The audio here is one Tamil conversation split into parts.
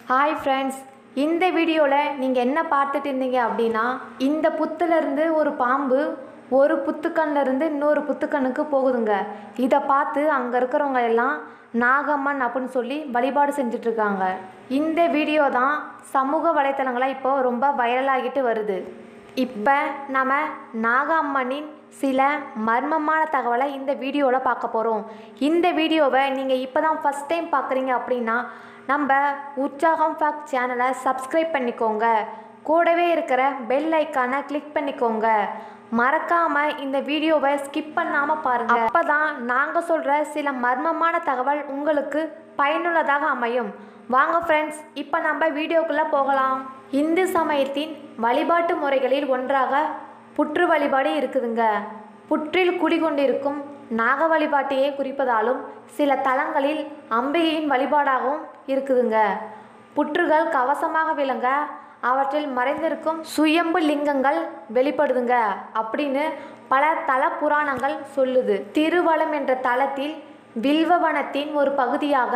ஹாய் ஃப்ரெண்ட்ஸ், இந்த வீடியோவில் நீங்கள் என்ன பார்த்துட்டு இருந்தீங்க அப்படின்னா, இந்த புத்துலேருந்து ஒரு பாம்பு ஒரு புத்துக்கண்ணிலேருந்து இன்னொரு புத்துக்கண்ணுக்கு போகுதுங்க. இதை பார்த்து அங்கே இருக்கிறவங்க எல்லாம் நாகம்மன் அப்படின்னு சொல்லி வழிபாடு செஞ்சிட்ருக்காங்க. இந்த வீடியோ தான் சமூக வலைத்தளங்களை இப்போ ரொம்ப வைரலாகிட்டு வருது. இப்போ நம்ம நாகம்மனின் சில மர்மமான தகவலை இந்த வீடியோவில் பார்க்க போகிறோம். இந்த வீடியோவை நீங்கள் இப்போ தான் ஃபஸ்ட் டைம் பார்க்குறீங்க அப்படின்னா நம்ம உற்சாகம் ஃபேக்ட் சேனலை சப்ஸ்கிரைப் பண்ணிக்கோங்க. கூடவே இருக்கிற பெல் ஐக்கானை கிளிக் பண்ணிக்கோங்க. மறக்காமல் இந்த வீடியோவை ஸ்கிப் பண்ணாமல் பாருங்கள். அப்போ தான் நாங்கள் சொல்கிற சில மர்மமான தகவல் உங்களுக்கு பயனுள்ளதாக அமையும். வாங்க ஃப்ரெண்ட்ஸ், இப்போ நம்ம வீடியோக்குள்ளே போகலாம். இந்து சமயத்தின் வழிபாட்டு முறைகளில் ஒன்றாக புற்று வழிபாடு இருக்குதுங்க. புற்றில் குடிகொண்டிருக்கும் நாக வழிபாட்டையே குறிப்பதாலும் சில தலங்களில் அம்பிகையின் வழிபாடாகவும் இருக்குதுங்க. புற்றுகள் கவசமாக விளங்க அவற்றில் மறைந்திருக்கும் சுயம்பு லிங்கங்கள் வெளிப்படுதுங்க அப்படின்னு பல தல புராணங்கள் சொல்லுது. திருவலம் என்ற தலத்தில் வில்வவனத்தின் ஒரு பகுதியாக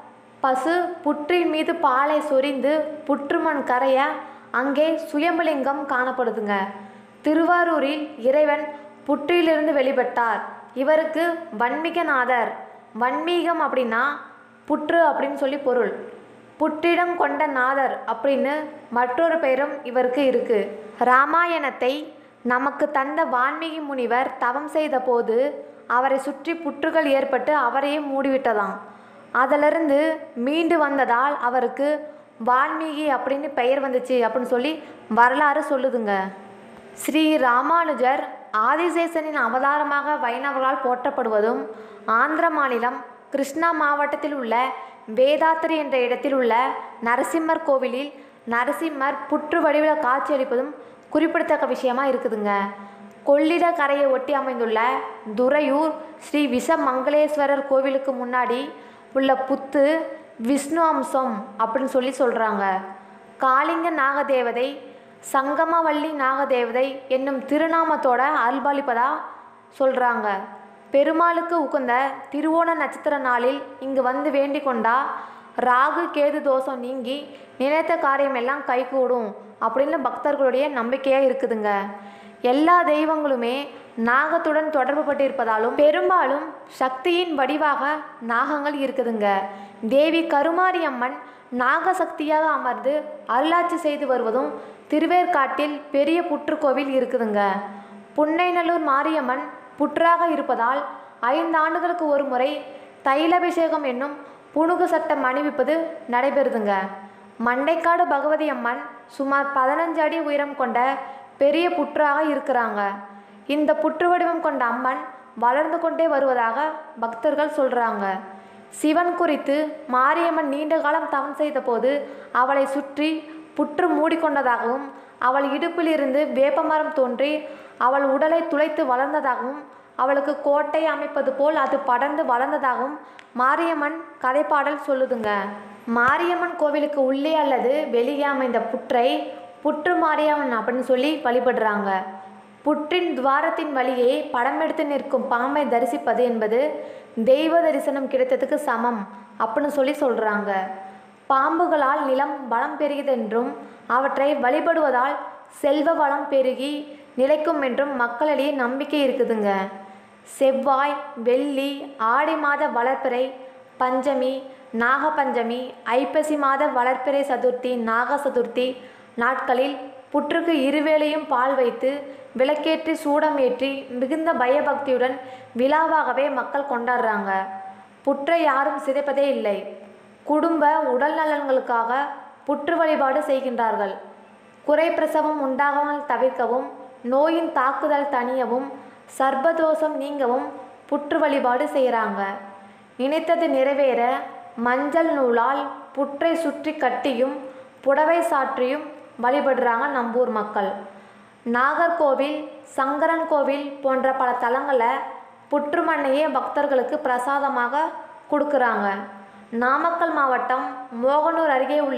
பசு புற்றின் மீது பாலை சொரிந்து புற்றுமண் கரைய அங்கே சுயம்புலிங்கம் காணப்படுதுங்க. திருவாரூரில் இறைவன் புற்றிலிருந்து வெளிப்பட்டார். இவருக்கு வன்மீகநாதர், வன்மீகம் அப்படின்னா புற்று அப்படின்னு சொல்லி பொருள். புற்றிடம் கொண்ட நாதர் அப்படின்னு மற்றொரு பெயரும் இவருக்கு இருக்கு. ராமாயணத்தை நமக்கு தந்த வான்மீகி முனிவர் தவம் செய்த போது அவரை சுற்றி புற்றுகள் ஏற்பட்டு அவரையே மூடிவிட்டதாம். அதிலிருந்து மீண்டு வந்ததால் அவருக்கு வான்மீகி அப்படின்னு பெயர் வந்துச்சு அப்படின்னு சொல்லி வரலாறு சொல்லுதுங்க. ஸ்ரீ ராமானுஜர் ஆதிசேஷனின் அவதாரமாக வைணவர்களால் போற்றப்படுவதும், ஆந்திர மாநிலம் கிருஷ்ணா மாவட்டத்தில் உள்ள வேதாத்திரி என்ற இடத்தில் உள்ள நரசிம்மர் கோவிலில் நரசிம்மர் புற்று வடிவில் காட்சியளிப்பதும் குறிப்பிடத்தக்க விஷயமா இருக்குதுங்க. கொள்ளிட கரையை ஒட்டி அமைந்துள்ள துறையூர் ஸ்ரீ விஷமங்களேஸ்வரர் கோவிலுக்கு முன்னாடி உள்ள புத்து விஷ்ணு அம்சம் அப்படின்னு சொல்லி சொல்கிறாங்க. காளிங்க நாகதேவதை, சங்கமவல்லி நாகதேவதை என்னும் திருநாமத்தோட அருள்பாலிப்பதா சொல்கிறாங்க. பெருமாளுக்கு உகந்த திருவோண நட்சத்திர நாளில் இங்கு வந்து வேண்டிக் கொண்டா ராகு கேது தோஷம் நீங்கி நினைத்த காரியம் எல்லாம் கைகூடும் அப்படின்னு பக்தர்களுடைய நம்பிக்கையாக இருக்குதுங்க. எல்லா தெய்வங்களுமே நாகத்துடன் தொடர்பு பட்டிருப்பதாலும் பெரும்பாலும் சக்தியின் வடிவாக நாகங்கள் இருக்குதுங்க. தேவி கருமாரி அம்மன் நாகசக்தியாக அமர்ந்து அருளாட்சி செய்து வருவதும் திருவேற்காட்டில் பெரிய புற்றுக்கோவில் இருக்குதுங்க. புன்னைநல்லூர் மாரியம்மன் புற்றாக இருப்பதால் 5 ஆண்டுகளுக்கு ஒரு முறை தைலாபிஷேகம் என்னும் புனுகு சட்டம் அணிவிப்பது நடைபெறுதுங்க. மண்டைக்காடு பகவதி அம்மன் சுமார் 15 அடி உயரம் கொண்ட பெரிய புற்றாக இருக்கிறாங்க. இந்த புற்று வடிவம் கொண்ட அம்மன் வளர்ந்து கொண்டே வருவதாக பக்தர்கள் சொல்கிறாங்க. சிவன் குறித்து மாரியம்மன் நீண்ட காலம் தவம் செய்த போது அவளை சுற்றி புற்று மூடிக்கொண்டதாகவும், அவள் இடுப்பில் இருந்து வேப்பமரம் தோன்றி அவள் உடலை துளைத்து வளர்ந்ததாகவும், அவளுக்கு கோட்டை அமைப்பது போல் அது படர்ந்து வளர்ந்ததாகவும் மாரியம்மன் கதைப்பாடல் சொல்லுதுங்க. மாரியம்மன் கோவிலுக்கு உள்ளே அல்லது வெளியே அமைந்த புற்றை புற்று மாரியம்மன் அப்படின்னு சொல்லி வழிபடுறாங்க. புற்றின் துவாரத்தின் வழியே படம் எடுத்து நிற்கும் பாம்பை தரிசிப்பது என்பது தெய்வ தரிசனம் கிடைத்ததுக்கு சமம் அப்படின்னு சொல்லி சொல்கிறாங்க. பாம்புகளால் நிலம் வளம் பெருகியதென்றும் அவற்றை வழிபடுவதால் செல்வ வளம் பெருகி நிலைக்கும் என்றும் மக்களிடையே நம்பிக்கை இருக்குதுங்க. செவ்வாய், வெள்ளி, ஆடி மாத வளர்ப்பிறை பஞ்சமி, நாகபஞ்சமி, ஐப்பசி மாத வளர்ப்பிறை சதுர்த்தி, நாக சதுர்த்தி நாட்களில் புற்றுக்கு இருவேளையும் பால் வைத்து விளக்கேற்றி சூடம் ஏற்றி மிகுந்த பயபக்தியுடன் விழாவாகவே மக்கள் கொண்டாடுறாங்க. புற்றை யாரும் சிதைப்பதே இல்லை. குடும்ப உடல் நலன்களுக்காக புற்று வழிபாடு செய்கின்றார்கள். குறை பிரசவம் உண்டாகாமல் தவிர்க்கவும், நோயின் தாக்குதல் தணியவும், சர்ப்பதோஷம் நீங்கவும் புற்று வழிபாடு செய்கிறாங்க. நினைத்தது நிறைவேற மஞ்சள் நூலால் புற்றை சுற்றி கட்டியும் புடவை சாற்றியும் வழிபடுறாங்க நம்பூர் மக்கள். நாகர்கோவில், சங்கரன் கோவில் போன்ற பல தலங்களில் புற்று மண்ணையே பக்தர்களுக்கு பிரசாதமாக கொடுக்குறாங்க. நாமக்கல் மாவட்டம் மோகனூர் அருகே உள்ள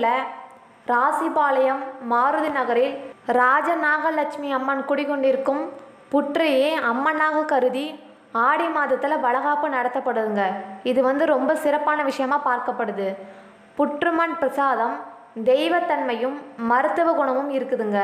ராசிபாளையம் மாருதி நகரில் ராஜநாகலட்சுமி அம்மன் குடிகொண்டிருக்கும் புற்றையே அம்மனாக கருதி ஆடி மாதத்தில் வளகாப்பு நடத்தப்படுதுங்க. இது ரொம்ப சிறப்பான விஷயமா பார்க்கப்படுது. புற்றுமண் பிரசாதம் தெய்வத்தன்மையும் மருத்துவ குணமும் இருக்குதுங்க.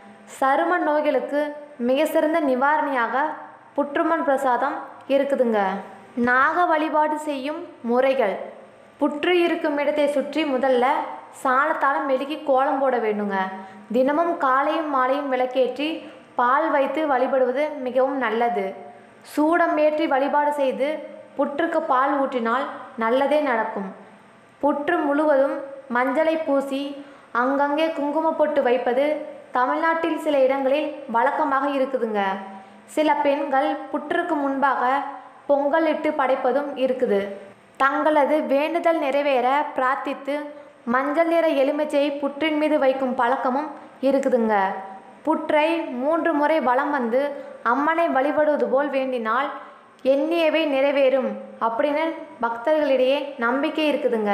சரும நோய்களுக்கு மிக சிறந்த நிவாரணியாக புற்றுமண் பிரசாதம் இருக்குதுங்க. நாக வழிபாடு செய்யும் முறைகள். புற்று இருக்கும் இடத்தை சுற்றி முதல்ல சாணத்தால் மெழுகி கோலம் போட வேண்டுங்க. தினமும் காலையும் மாலையும் விளக்கேற்றி பால் வைத்து வழிபடுவது மிகவும் நல்லது. சூடம் ஏற்றி வழிபாடு செய்து புற்றுக்கு பால் ஊற்றினால் நல்லதே நடக்கும். புற்று முழுவதும் மஞ்சளை பூசி அங்கங்கே குங்கும பொட்டு வைப்பது தமிழ்நாட்டில் சில இடங்களில் வழக்கமாக இருக்குதுங்க. சில பெண்கள் புற்றுக்கு முன்பாக பொங்கல் இட்டு படைப்பதும் இருக்குது. தங்களது வேண்டுதல் நிறைவேற பிரார்த்தித்து மஞ்சள் நிற எலுமிச்சையை புற்றின் மீது வைக்கும் பழக்கமும் இருக்குதுங்க. புற்றை 3 முறை வலம் வந்து அம்மனை வழிபடுவது போல் வேண்டினால் எண்ணியவை நிறைவேறும் அப்படின்னு பக்தர்களிடையே நம்பிக்கை இருக்குதுங்க.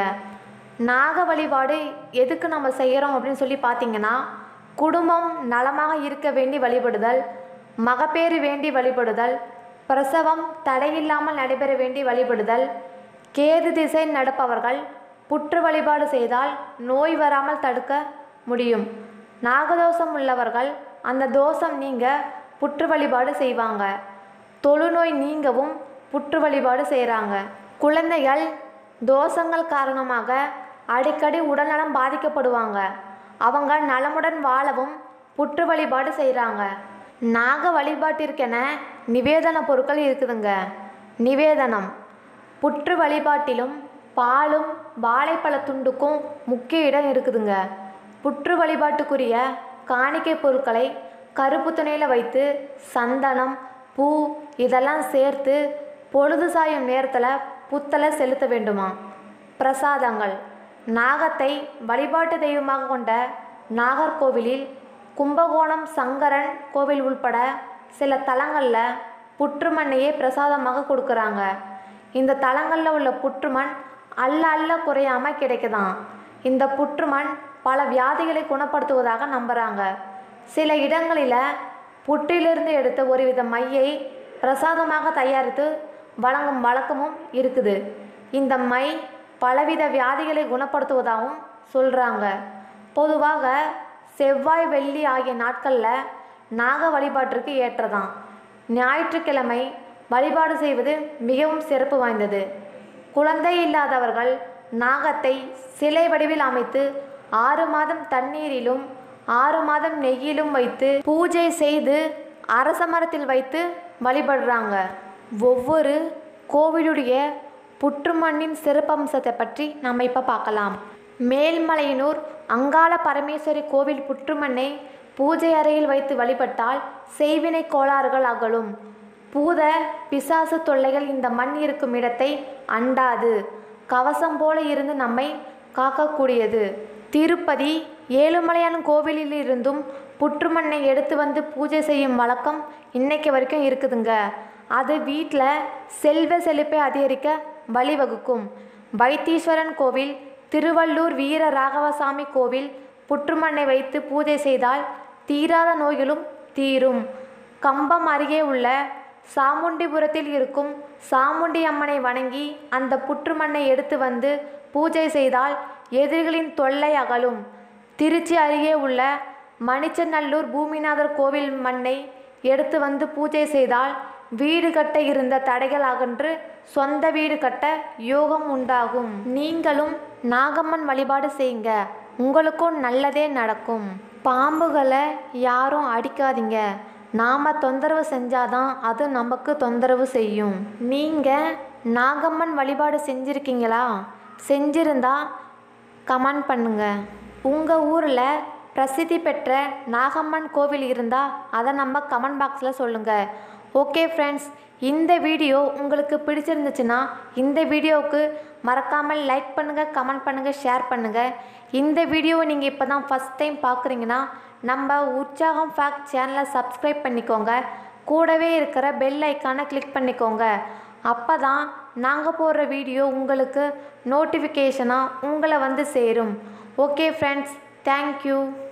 நாக வழிபாடு எதுக்கு நம்ம செய்கிறோம் அப்படின்னு சொல்லி பார்த்தீங்கன்னா, குடும்பம் நலமாக இருக்க வேண்டி வழிபடுதல், மகப்பேறு வேண்டி வழிபடுதல், பிரசவம் தடையில்லாமல் நடைபெற வேண்டி வழிபடுதல், கேது திசை நடப்பவர்கள் புற்று வழிபாடு செய்தால் நோய் வராமல் தடுக்க முடியும். நாகதோஷம் உள்ளவர்கள் அந்த தோஷம் நீங்க புற்று வழிபாடு செய்வாங்க. தொழுநோய் நீங்கவும் புற்று வழிபாடு செய்கிறாங்க. குழந்தைகள் தோஷங்கள் காரணமாக அடிக்கடி உடல்நலம் பாதிக்கப்படுவாங்க. அவங்க நலமுடன் வாழவும் புற்று வழிபாடு செய்கிறாங்க. நாக வழிபாட்டிற்கென நிவேதன பொருட்கள் இருக்குதுங்க. நிவேதனம். புற்று வழிபாட்டிலும் பாலும் வாழைப்பழ துண்டுக்கும் முக்கிய இடம் இருக்குதுங்க. புற்று வழிபாட்டுக்குரிய காணிக்கை பொருட்களை கருப்பு துணியில் வைத்து சந்தனம் பூ இதெல்லாம் சேர்த்து பொழுது சாயும் நேரத்தில் புத்தலை செலுத்த வேண்டுமா. பிரசாதங்கள். நாகத்தை வழிபாட்டு தெய்வமாக கொண்ட நாகர்கோவிலில், கும்பகோணம் சங்கரன் கோவில் உள்பட சில தலங்களில் புற்றுமண்ணையே பிரசாதமாக கொடுக்குறாங்க. இந்த தலங்களில் உள்ள புற்றுமண் அள்ள குறையாமல் கிடைக்குதாம். இந்த புற்றுமண் பல வியாதிகளை குணப்படுத்துவதாக நம்புகிறாங்க. சில இடங்களில் புற்றிலிருந்து எடுத்த ஒருவித மையை பிரசாதமாக தயாரித்து வழங்கும் வழக்கமும் இருக்குது. இந்த மை பலவித வியாதிகளை குணப்படுத்துவதாகவும் சொல்கிறாங்க. பொதுவாக செவ்வாய் வெள்ளி ஆகிய நாட்களில் நாக வழிபாட்டிற்கு ஏற்றதாம். ஞாயிற்றுக்கிழமை வழிபாடு செய்வது மிகவும் சிறப்பு வாய்ந்தது. குழந்தை இல்லாதவர்கள் நாகத்தை சிலை வடிவில் அமைத்து 6 மாதம் தண்ணீரிலும் 6 மாதம் நெய்யிலும் வைத்து பூஜை செய்து அரச மரத்தில் வைத்து வழிபடுறாங்க. ஒவ்வொரு கோவிலுடைய புற்றுமண்ணின் சிறப்பம்சத்தை பற்றி நம்ம இப்போ பார்க்கலாம். மேல்மலையனூர் அங்காள பரமேஸ்வரி கோவில் புற்றுமண்ணை பூஜை அறையில் வைத்து வழிபட்டால் செய்வினை கோளாறுகள் அகலும். பூத பிசாசு தொல்லைகள் இந்த மண் இருக்கும் இடத்தை அண்டாது. கவசம் போல இருந்து நம்மை காக்கக்கூடியது. திருப்பதி ஏழுமலையான் கோவிலில் இருந்தும் புற்றுமண்ணை எடுத்து வந்து பூஜை செய்யும் வழக்கம் இன்னைக்கு வரைக்கும் இருக்குதுங்க. அது வீட்டில் செல்வ செழிப்பை அதிகரிக்க வழிவகுக்கும். வைத்தீஸ்வரன் கோவில், திருவள்ளூர் வீர ராகவசாமி கோவில் புற்றுமண்ணை வைத்து பூஜை செய்தால் தீராத நோய்களும் தீரும். கம்பம் அருகே உள்ள சாமுண்டிபுரத்தில் இருக்கும் சாமுண்டி அம்மனை வணங்கி அந்த புற்றுமண்ணை எடுத்து வந்து பூஜை செய்தால் எதிரிகளின் தொல்லை அகலும். திருச்சி அருகே உள்ள மணிச்சநல்லூர் பூமிநாதர் கோவில் மண்ணை எடுத்து வந்து பூஜை செய்தால் வீடு கட்ட இருந்த தடைகள் அகன்று சொந்த வீடு கட்ட யோகம் உண்டாகும். நீங்களும் நாகம்மன் வழிபாடு செய்யுங்க, உங்களுக்கும் நல்லதே நடக்கும். பாம்புகளை யாரும் அடிக்காதீங்க. நாம் தொந்தரவு செஞ்சாதான் அது நமக்கு தொந்தரவு செய்யும். நீங்கள் நாகம்மன் வழிபாடு செஞ்சுருக்கீங்களா? செஞ்சிருந்தா கமெண்ட் பண்ணுங்க. உங்கள் ஊரில் பிரசித்தி பெற்ற நாகம்மன் கோவில் இருந்தால் அதை நம்ம கமெண்ட் பாக்ஸில் சொல்லுங்கள். ஓகே ஃப்ரெண்ட்ஸ், இந்த வீடியோ உங்களுக்கு பிடிச்சிருந்துச்சுன்னா இந்த வீடியோவுக்கு மறக்காமல் லைக் பண்ணுங்கள், கமெண்ட் பண்ணுங்கள், ஷேர் பண்ணுங்கள். இந்த வீடியோவை நீங்கள் இப்போ தான் ஃபஸ்ட் டைம் பார்க்குறீங்கன்னா நம்ம உற்சாகம் ஃபேக்ட் சேனலை சப்ஸ்கிரைப் பண்ணிக்கோங்க. கூடவே இருக்கிற பெல் ஐக்கானை கிளிக் பண்ணிக்கோங்க. அப்போ தான் நாங்கள் போடுற வீடியோ உங்களுக்கு நோட்டிஃபிகேஷனாக உங்களை வந்து சேரும். Okay friends, thank you.